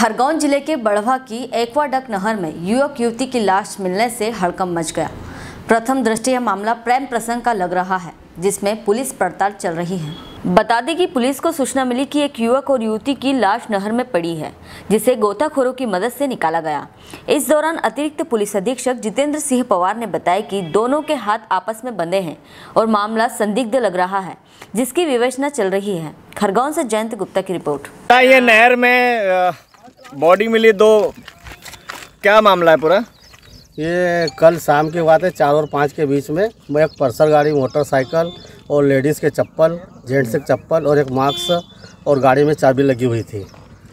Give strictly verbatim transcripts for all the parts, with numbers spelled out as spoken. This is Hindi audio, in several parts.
खरगोन जिले के बढ़वा की एक्वाडक्ट नहर में युवक युवती की लाश मिलने से हड़कंप मच गया। प्रथम दृष्टया यह मामला प्रेम प्रसंग का लग रहा है, जिसमें पुलिस पड़ताल चल रही है। बता दें कि पुलिस को सूचना मिली कि एक युवक और युवती की लाश नहर में पड़ी है, जिसे गोताखोरों की मदद से निकाला गया। इस दौरान अतिरिक्त पुलिस अधीक्षक जितेंद्र सिंह पवार ने बताया कि दोनों के हाथ आपस में बंधे हैं और मामला संदिग्ध लग रहा है, जिसकी विवेचना चल रही है। खरगोन से जयंत गुप्ता की रिपोर्ट। ये नहर में बॉडी मिली दो, क्या मामला है पूरा? ये कल शाम की बात है, चार और पाँच के बीच में मैं एक पल्सर गाड़ी, मोटरसाइकिल और लेडीज़ के चप्पल, जेंट्स के चप्पल और एक मास्क और गाड़ी में चाबी लगी हुई थी।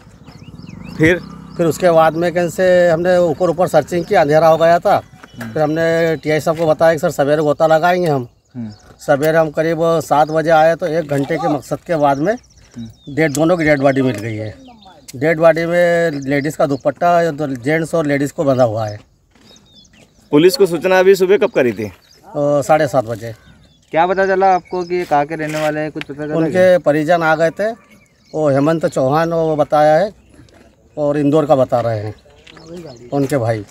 फिर फिर उसके बाद में कैसे हमने ऊपर ऊपर सर्चिंग की, अंधेरा हो गया था। फिर हमने टीआई साहब को बताया कि सर सवेरे गोता लगाएंगे हम। सवेरे हम करीब सात बजे आए तो एक घंटे के मकसद के बाद में डेड दोनों की डेड बॉडी मिल गई है। डेड बॉडी में लेडीज़ का दुपट्टा जेंट्स और लेडीज़ को बंधा हुआ है। पुलिस को सूचना अभी सुबह कब करी थी? साढ़े सात बजे। क्या पता चला आपको कि कहाँ के रहने वाले हैं? कुछ पता चला? उनके परिजन आ गए थे, वो हेमंत चौहान वो बताया है और इंदौर का बता रहे हैं उनके भाई।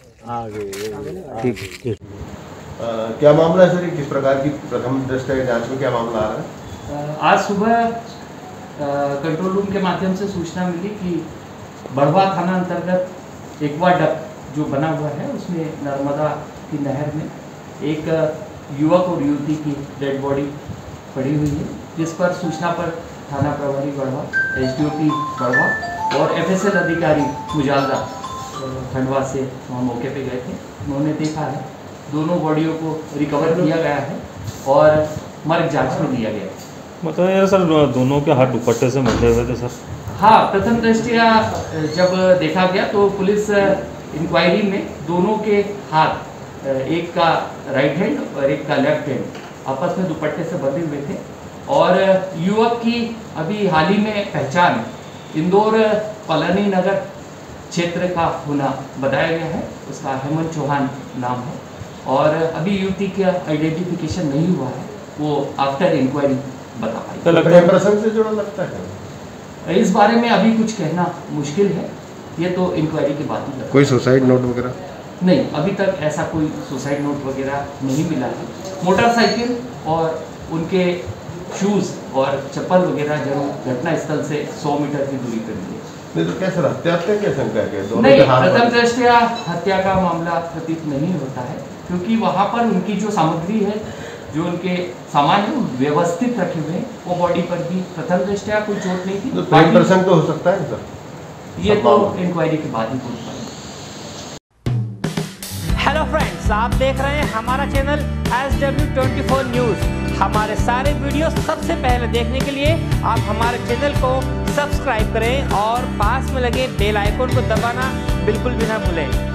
ठीक ठीक। क्या मामला है सर? किस प्रकार की प्रथम दृष्टया जांच में क्या मामला आ रहा है? आज सुबह कंट्रोल रूम के माध्यम से सूचना मिली कि बढ़वा थाना अंतर्गत एक्वाडक्ट जो बना हुआ है उसमें नर्मदा की नहर में एक युवक और युवती की डेड बॉडी पड़ी हुई है, जिस पर सूचना पर थाना प्रभारी बढ़वा, एसडीओपी बढ़वा और एफएसएल अधिकारी मुजालदा खंडवा से वहाँ मौके पे गए थे। उन्होंने देखा है दोनों बॉडियों को रिकवर किया गया है और मर्ग जांच में दिया गया है। मतलब यार सर दोनों के हाथ दुपट्टे से बंधे हुए थे सर? हाँ, प्रथम दृष्टया जब देखा गया तो पुलिस इंक्वायरी में दोनों के हाथ, एक का राइट हैंड और एक का लेफ्ट हैंड, आपस में दुपट्टे से बंधे हुए थे और युवक की अभी हाल ही में पहचान इंदौर कॉलोनी नगर क्षेत्र का होना बताया गया है। उसका हेमंत चौहान नाम है और अभी युवती का आइडेंटिफिकेशन नहीं हुआ है, वो आफ्टर इंक्वायरी बता पाएगी। प्रेम प्रसंग से जुड़ा लगता है? इस बारे में अभी कुछ कहना मुश्किल है, ये तो इंक्वायरी के बाद ही। कोई सुसाइड नोट वगैरह? नहीं, अभी तक ऐसा कोई सुसाइड नोट वगैरह नहीं मिला है। मोटरसाइकिल और उनके शूज़ और चप्पल वगैरह जरूर घटना स्थल से सौ मीटर की दूरी पर मिले। नहीं तो कैसे हत्या हत्या क्या शंका है? नहीं, प्रथम दृष्टया हत्या का मामला प्रतीत नहीं होता है, क्योंकि वहाँ पर उनकी जो सामग्री है, जो उनके सामान है व्यवस्थित रखे हुए हैं, वो बॉडी पर भी प्रथम दृष्टया कोई चोट नहीं थी। तो प्रेम प्रसंग तो हो सकता है सर? ये तो इंक्वायरी के बाद ही पूछ पाएंगे। हेलो फ्रेंड्स, आप देख रहे हैं हमारा channel S W twenty four news. हमारे सारे वीडियो सबसे पहले देखने के लिए आप हमारे चैनल को सब्सक्राइब करें और पास में लगे बेल आइकन को दबाना बिल्कुल भी ना भूलें।